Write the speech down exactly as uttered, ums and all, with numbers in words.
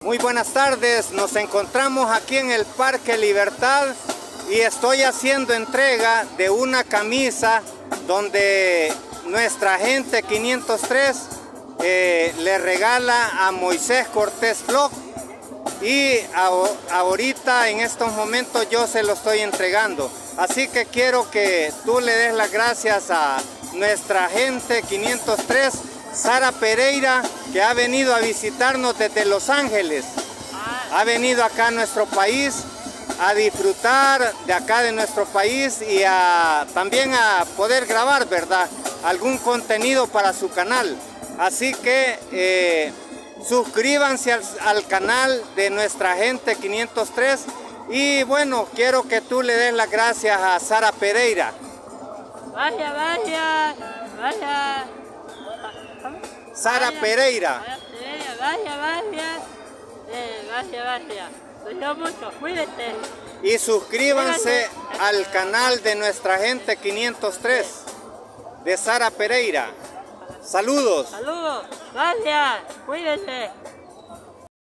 Muy buenas tardes, nos encontramos aquí en el Parque Libertad y estoy haciendo entrega de una camisa donde nuestra gente quinientos tres eh, le regala a Moisés Cortés Block y a, ahorita en estos momentos yo se lo estoy entregando. Así que quiero que tú le des las gracias a nuestra gente quinientos tres, Sara Pereira, que ha venido a visitarnos desde Los Ángeles. Ha venido acá a nuestro país a disfrutar de acá de nuestro país y a, también a poder grabar, ¿verdad?, algún contenido para su canal. Así que eh, suscríbanse al, al canal de nuestra gente quinientos tres y bueno, quiero que tú le des las gracias a Sara Pereira. Vaya, vaya, vaya. Sara vaya, Pereira. Vaya, vaya, vaya. Eh, vaya, vaya. Cuidado mucho, cuídate. Y suscríbanse al canal de nuestra gente quinientos tres de Sara Pereira. Saludos. Saludos. Gracias. Cuídese.